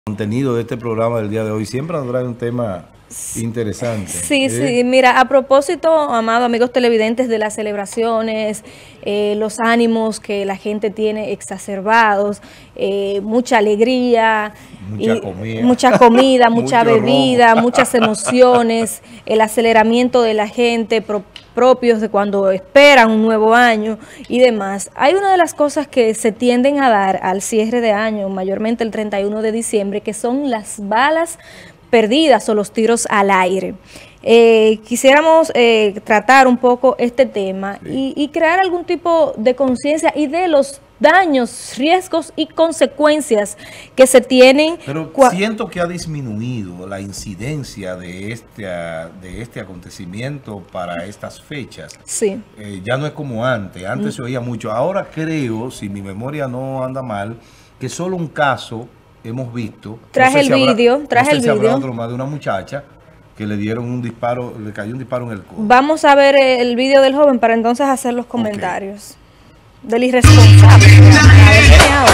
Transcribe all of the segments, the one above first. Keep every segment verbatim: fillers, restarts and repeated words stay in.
Contenido de este programa del día de hoy siempre nos trae un tema interesante. Sí, ¿eh? sí, mira, a propósito, amados amigos televidentes, de las celebraciones, eh, los ánimos que la gente tiene exacerbados, eh, mucha alegría, mucha y, comida, mucha, comida, mucha bebida, romo. muchas emociones, el aceleramiento de la gente pro, propios de cuando esperan un nuevo año y demás. Hay una de las cosas que se tienden a dar al cierre de año, mayormente el treinta y uno de diciembre, que son las balas perdidas o los tiros al aire. Eh, quisiéramos eh, tratar un poco este tema sí. y, y crear algún tipo de conciencia y de los daños, riesgos y consecuencias que se tienen. Pero siento que ha disminuido la incidencia de este, de este acontecimiento para estas fechas. Sí. Eh, ya no es como antes, antes mm. se oía mucho. Ahora creo, si mi memoria no anda mal, que solo un caso hemos visto. Traje no sé el si vídeo, habrá, traje no sé el si vídeo. otro más de una muchacha que le dieron un disparo, le cayó un disparo en el codo. Vamos a ver el vídeo del joven para entonces hacer los comentarios. Okay. Del irresponsable. A ver, tiene audio.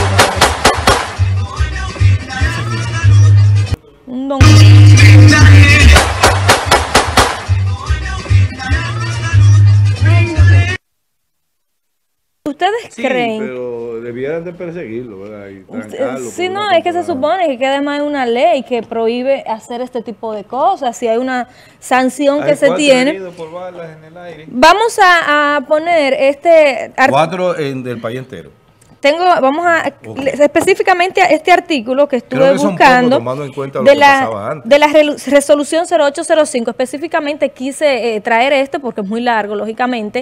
Un don. ¿Ustedes sí, creen? Pero debieran de perseguirlo, ¿verdad? Y trancarlo, sí, no, es que se supone que además hay una ley que prohíbe hacer este tipo de cosas. Si hay una sanción que se tiene. Por balas en el aire. Vamos a, a poner este... Cuatro en, del país entero. Tengo, vamos a, okay. específicamente a este artículo que estuve que buscando, poco, en cuenta lo de, que la, de la resolución cero ocho cero cinco, específicamente quise eh, traer este porque es muy largo, lógicamente,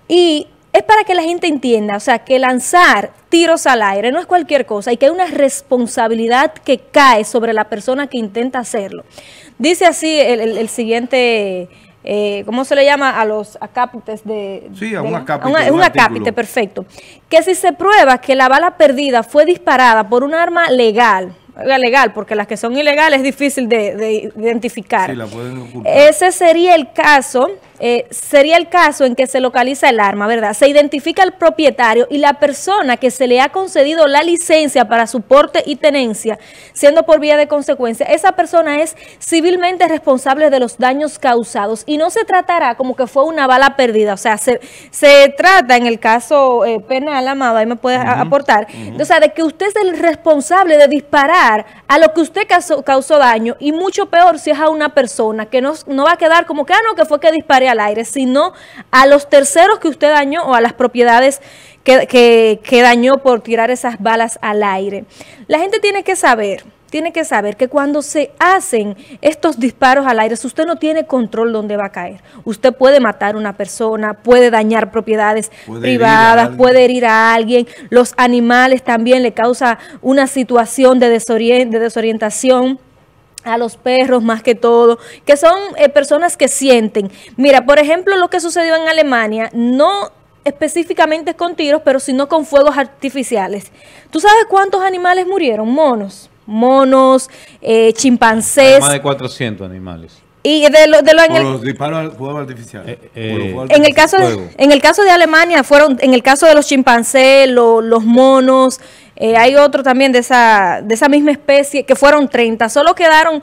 y es para que la gente entienda, o sea, que lanzar tiros al aire no es cualquier cosa y que hay una responsabilidad que cae sobre la persona que intenta hacerlo. Dice así el, el, el siguiente... Eh, ¿cómo se le llama a los acápites de...? Sí, a un de, acápite. Una, un, un acápite, perfecto. Que si se prueba que la bala perdida fue disparada por un arma legal, legal, porque las que son ilegales es difícil de, de identificar. Sí, la pueden ocultar. Ese sería el caso, eh, sería el caso en que se localiza el arma, ¿verdad? Se identifica el propietario y la persona que se le ha concedido la licencia para su porte y tenencia, siendo por vía de consecuencia, esa persona es civilmente responsable de los daños causados y no se tratará como que fue una bala perdida, o sea, se, se trata en el caso eh, penal, amado, ahí me puedes uh-huh, aportar, uh-huh. o sea, de que usted es el responsable de disparar a lo que usted causó, causó daño, y mucho peor si es a una persona, que no, no va a quedar como que, ah, no, que fue que disparé al aire, sino a los terceros que usted dañó o a las propiedades que, que, que dañó por tirar esas balas al aire. La gente tiene que saber, tiene que saber que cuando se hacen estos disparos al aire, si usted no tiene control dónde va a caer, usted puede matar a una persona, puede dañar propiedades puede privadas, herir puede herir a alguien, los animales también le causa una situación de, desorient de desorientación, a los perros más que todo, que son eh, personas que sienten. Mira, por ejemplo, lo que sucedió en Alemania, no específicamente con tiros, pero sino con fuegos artificiales. ¿Tú sabes cuántos animales murieron? Monos. monos, eh, chimpancés. Más de cuatrocientos animales. Y de lo, de lo en Por el, los disparos al fuego artificial. Eh, eh, fuego en el caso de, en el caso de Alemania fueron, en el caso de los chimpancés, lo, los monos, eh, hay otro también de esa, de esa misma especie, que fueron treinta, solo quedaron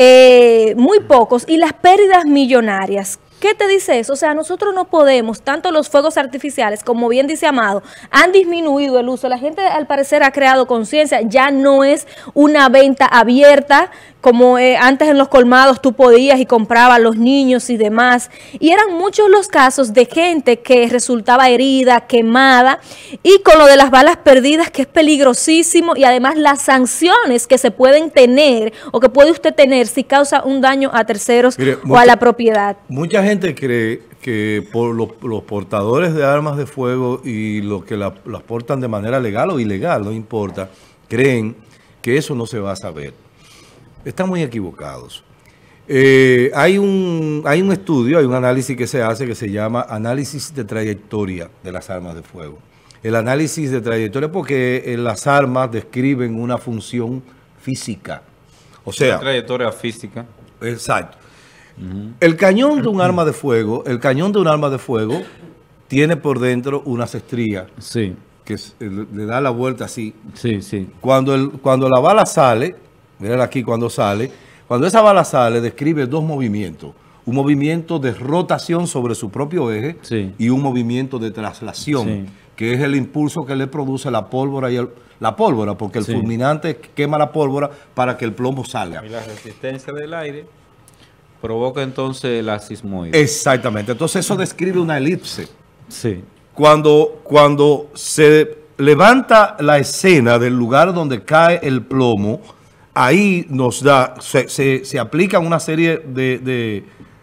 eh, muy pocos, y las pérdidas millonarias. ¿Qué te dice eso? O sea, nosotros no podemos, tanto los fuegos artificiales, como bien dice Amado, han disminuido el uso. La gente al parecer ha creado conciencia, ya no es una venta abierta, como eh, antes en los colmados tú podías y comprabas los niños y demás. Y eran muchos los casos de gente que resultaba herida, quemada, y con lo de las balas perdidas, que es peligrosísimo, y además las sanciones que se pueden tener, o que puede usted tener si causa un daño a terceros. Mire, o mucha, a la propiedad. Mucha gente cree que por los, los portadores de armas de fuego y los que la, las portan de manera legal o ilegal, no importa, creen que eso no se va a saber. Están muy equivocados. Eh, hay, un, hay un estudio, hay un análisis que se hace que se llama análisis de trayectoria de las armas de fuego. El análisis de trayectoria porque eh, las armas describen una función física. O sea, una trayectoria física. Exacto. Uh-huh. El cañón de un arma de fuego, el cañón de un arma de fuego tiene por dentro unas estrías. Sí. Que es, le da la vuelta así. Sí, sí. Cuando, el, cuando la bala sale, Mírala aquí cuando sale. Cuando esa bala sale, describe dos movimientos. Un movimiento de rotación sobre su propio eje Sí. y un movimiento de traslación, Sí. que es el impulso que le produce la pólvora, y el, la pólvora, porque el Sí. fulminante quema la pólvora para que el plomo salga. Y la resistencia del aire provoca entonces la sismoide. Exactamente. Entonces eso describe una elipse. Sí. Cuando, cuando se levanta la escena del lugar donde cae el plomo, ahí nos da, se, se, se aplican una serie de, de,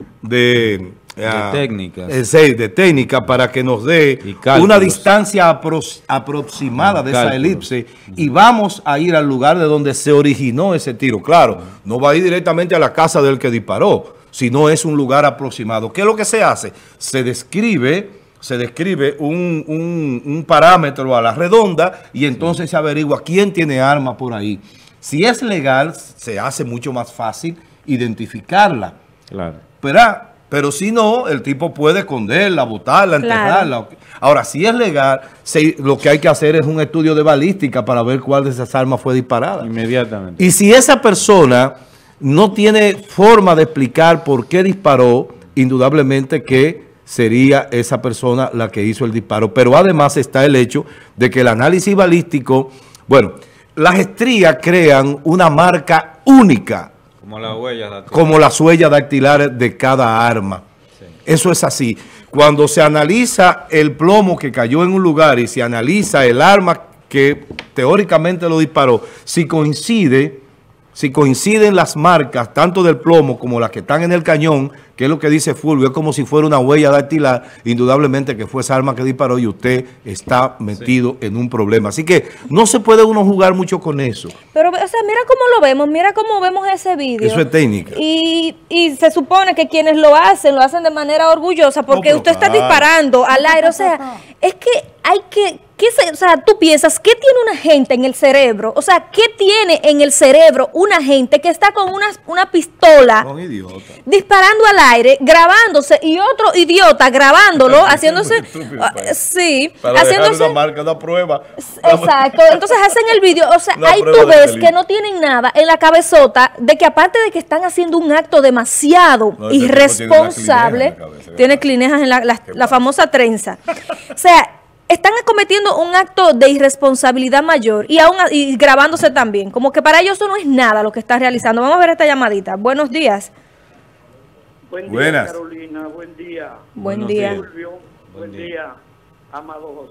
de, De ah, técnicas. eh, sí, de técnicas para que nos dé Y cálculos. una distancia apro aproximada de esa Cálculos. elipse, y vamos a ir al lugar de donde se originó ese tiro. Claro, no va a ir directamente a la casa del que disparó, sino es un lugar aproximado. ¿Qué es lo que se hace? Se describe... se describe un, un, un parámetro a la redonda y entonces se averigua quién tiene arma por ahí. Si es legal, se hace mucho más fácil identificarla. Claro. Pero, pero si no, el tipo puede esconderla, botarla, Claro. enterrarla. Ahora, si es legal, se- lo que hay que hacer es un estudio de balística para ver cuál de esas armas fue disparada. Inmediatamente. Y si esa persona no tiene forma de explicar por qué disparó, indudablemente que sería esa persona la que hizo el disparo. Pero además está el hecho de que el análisis balístico, bueno, las estrías crean una marca única, Como las huellas dactilares. como las huellas dactilares de cada arma. Sí. Eso es así. Cuando se analiza el plomo que cayó en un lugar y se analiza el arma que teóricamente lo disparó, si coincide, si coinciden las marcas, tanto del plomo como las que están en el cañón, que es lo que dice Fulvio, es como si fuera una huella dactilar, indudablemente que fue esa arma que disparó y usted está metido en un problema. Así que no se puede uno jugar mucho con eso. Pero, o sea, mira cómo lo vemos, mira cómo vemos ese vídeo. Eso es técnica. Y, y se supone que quienes lo hacen, lo hacen de manera orgullosa, porque pero usted está claro. disparando al aire. O sea, es que hay que, ¿qué se- o sea, tú piensas, ¿qué tiene una gente en el cerebro? O sea, ¿qué tiene en el cerebro una gente que está con una, una pistola Son idiotas. disparando al aire, grabándose, y otro idiota grabándolo, haciéndose, Estúpido, ah, pues. sí, Para haciéndose, dejar una marca, una prueba. exacto, entonces hacen el vídeo, o sea, Una ahí prueba tú de ves delito. que no tienen nada en la cabezota, de que aparte de que están haciendo un acto demasiado No, ese tipo irresponsable, tiene una clineja en la cabeza, tiene ¿verdad? clinejas en la, la- Qué la bueno. famosa trenza, o sea, están cometiendo un acto de irresponsabilidad mayor y aún a- y grabándose también, como que para ellos eso no es nada lo que están realizando. Vamos a ver esta llamadita. Buenos días. Buen día, Buenas. Carolina. Buen día, Buen Buenos día. días. Fulvio. Buen Buen día. día, Amado José.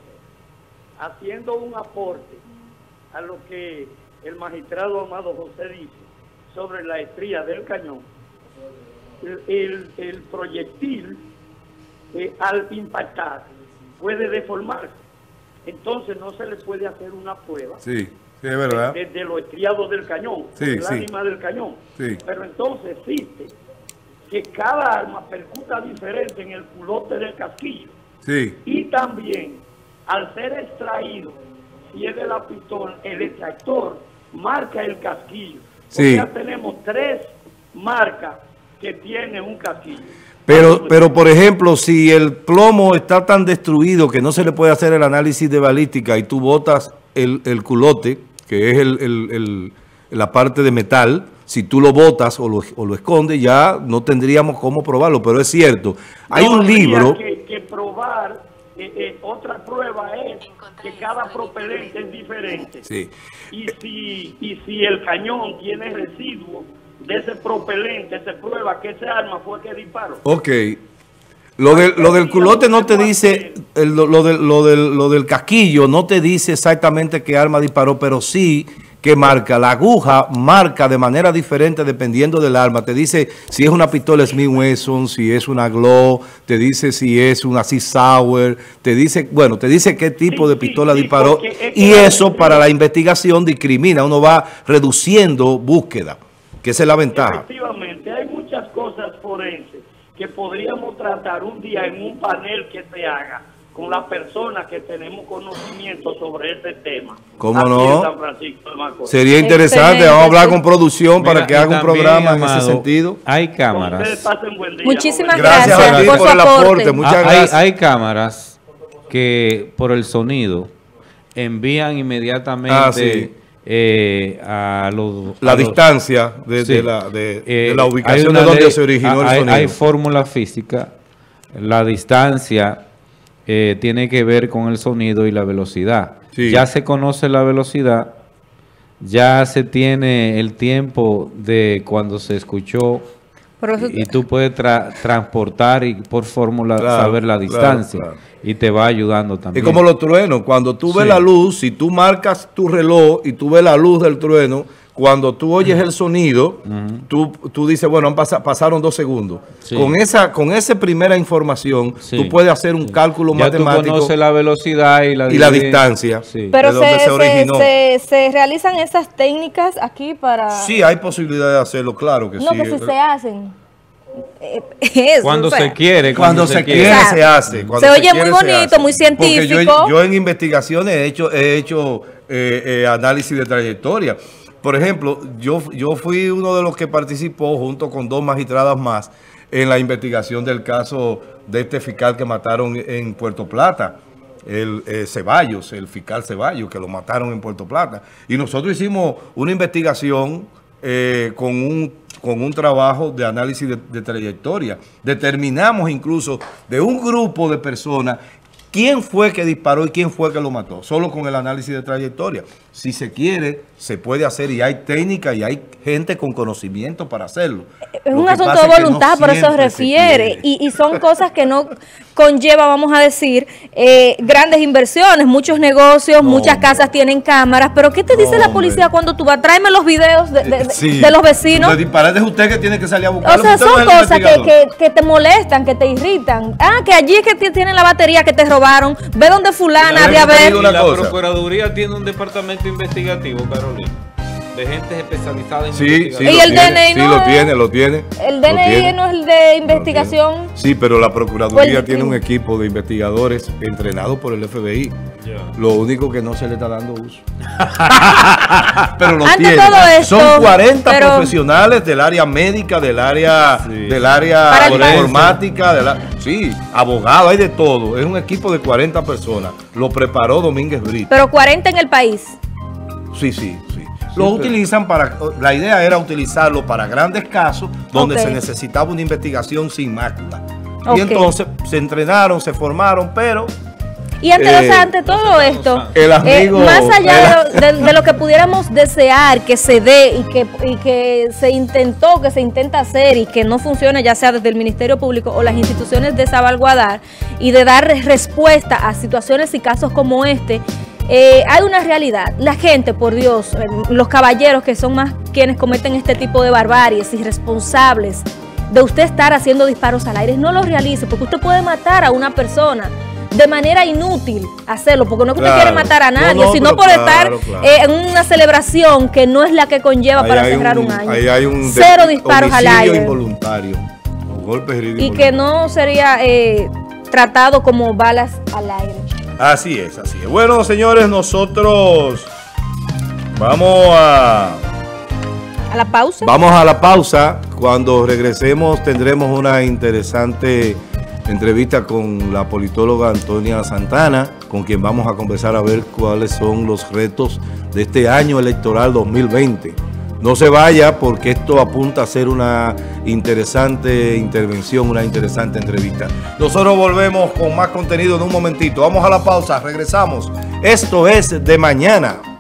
Haciendo un aporte a lo que el magistrado Amado José dice sobre la estría del cañón, el, el- el proyectil eh, al impactar puede deformarse. Entonces no se le puede hacer una prueba Sí, sí, es verdad. desde lo estriado del cañón, Sí, el sí. ánima del cañón. Sí. Pero entonces existe que cada arma percuta diferente en el culote del casquillo. Sí, Y también, al ser extraído, si es de la pistola, el extractor marca el casquillo. Sí. O sea, tenemos tres marcas que tiene un casquillo. pero, pero por ejemplo, si el plomo está tan destruido que no se le puede hacer el análisis de balística y tú botas el, el culote, que es el, el- el- la parte de metal, si tú lo botas o lo, o lo escondes, ya no tendríamos cómo probarlo, pero es cierto. Hay No un habría libro... Que, que probar, eh, eh, otra prueba es que cada propelente es diferente. Sí. Y si, y si el cañón tiene residuos de ese propelente, se prueba que ese arma fue que disparó. Ok. Lo, del- lo del culote no te dice, el- lo, lo del, lo, del, lo del casquillo no te dice exactamente qué arma disparó, pero sí que marca. La aguja marca de manera diferente dependiendo del arma. Te dice si es una pistola Smith Wesson, si es una Glock, te dice si es una Sig Sauer, te dice, bueno, te dice qué tipo de Sí, sí, pistola sí, disparó. porque es que Y la- eso para la investigación discrimina. Uno va reduciendo búsqueda, que esa es la ventaja. Efectivamente, hay muchas cosas forenses que podríamos tratar un día en un panel que se haga con las personas que tenemos conocimiento sobre este tema. ¿Cómo aquí no? en San Francisco de Macorís. Sería interesante, Excelente, vamos a hablar sí. con producción para Mira, que y haga un también, programa en Amado, ese sentido. Hay Ustedes cámaras. pasen buen día. Muchísimas Nos vemos. Gracias, Gracias a ti por por, su el aporte. aporte. Muchas Ah, hay, gracias. hay cámaras que por el sonido envían inmediatamente Ah, sí. eh, a los... La a los- desde de, Sí. de la, de, Eh, de la hay ubicación una de donde ley- se originó hay, el sonido. Hay fórmula física, la distancia eh, tiene que ver con el sonido y la velocidad. Sí. Ya se conoce la velocidad, ya se tiene el tiempo de cuando se escuchó Por eso- y, y tú puedes tra- transportar y por fórmula Claro, saber la claro, distancia claro. y te va ayudando también. Es como los truenos, cuando tú ves Sí. la luz, si tú marcas tu reloj y tú ves la luz del trueno, cuando tú oyes el sonido, tú, tú dices, bueno, han pasa- pasaron dos segundos. Sí. Con esa con esa primera información, Sí. tú puedes hacer un cálculo ya tú matemático conoces la velocidad y la, y la divi- distancia. Sí. Pero de donde se, se se, originó. se- se realizan esas técnicas aquí para... Sí, hay posibilidad de hacerlo, claro que no, sí. que si se hacen. Eh, eso, Cuando o sea, se quiere, Cuando se quiere, O sea, se hace. Cuando se oye quiere, muy se bonito, hace. muy Porque yo, científico. yo en investigaciones he hecho, he hecho eh, eh, análisis de trayectoria. Por ejemplo, yo, yo fui uno de los que participó junto con dos magistradas más en la investigación del caso de este fiscal que mataron en Puerto Plata, el eh, Ceballos, el fiscal Ceballos, que lo mataron en Puerto Plata. Y nosotros hicimos una investigación eh, con un con un trabajo de análisis de, de trayectoria. Determinamos incluso de un grupo de personas quién fue que disparó y quién fue que lo mató, solo con el análisis de trayectoria. Si se quiere, se puede hacer y hay técnica y hay gente con conocimiento para hacerlo. Es Lo un que asunto pasa de es que no voluntad, por eso siempre se refiere. quiere. Y, y son cosas que no conlleva, vamos a decir, eh, grandes inversiones, muchos negocios, No, muchas hombre. casas tienen cámaras. Pero ¿qué te dice No, la policía hombre. cuando tú vas? Tráeme los videos de, de- de- Sí. de los vecinos. Los disparates es usted que tiene que salir a O buscarlo. sea, usted no son es el cosas que, investigador. que, que te molestan, que te irritan. Ah, que allí es que ti- tienen la batería que te robaron. Ve donde fulana, Mira, ve a yo te ver. digo Y una la cosa. Procuraduría tiene un departamento investigativo, Carolina, de gente especializada en Sí, sí, investigación. Y lo el tiene, D N I sí, no lo es- tiene, lo tiene. El lo D N I tiene. no es el de investigación. Sí, pero la Procuraduría Pues, tiene sí. un equipo de investigadores entrenados por el F B I. Ya. Lo único que no se le está dando uso. pero lo Ante tiene. todo esto, Son cuarenta pero- profesionales del área médica, del área, Sí. del área Para el país. informática, de la, sí, abogados, hay de todo. Es un equipo de cuarenta personas. Lo preparó Domínguez Brito. Pero cuarenta en el país. Sí, sí, sí. Lo pero- utilizan para, la idea era utilizarlo para grandes casos donde Ok. se necesitaba una investigación sin mácula. Ok. Y entonces se entrenaron, se formaron, pero Y ante, Eh, o sea, ante todo esto, el amigo- eh, más allá el- de, de- de lo que pudiéramos desear que se dé y que, y que se intentó, que se intenta hacer y que no funcione, ya sea desde el Ministerio Público o las instituciones de salvaguardar y de dar respuesta a situaciones y casos como este, eh, hay una realidad. La gente, por Dios, eh, los caballeros que son más quienes cometen este tipo de barbaries irresponsables, de usted estar haciendo disparos al aire, no lo realice, porque usted puede matar a una persona de manera inútil hacerlo, porque no es que Claro. usted quiere matar a No, nadie, no, sino pero por claro, estar claro. eh, en una celebración que no es la que conlleva ahí para hay cerrar un, año. ahí hay un Cero de- disparos al homicidio aire. involuntario. Los golpes heridos Y que no sería eh, tratado como balas al aire. Así es, así es. Bueno, señores, nosotros vamos a A la pausa. vamos a la pausa. Cuando regresemos tendremos una interesante entrevista con la politóloga Antonia Santana, con quien vamos a conversar a ver cuáles son los retos de este año electoral dos mil veinte. No se vaya porque esto apunta a ser una interesante intervención, una interesante entrevista. Nosotros volvemos con más contenido en un momentito. Vamos a la pausa, regresamos. Esto es De Mañana.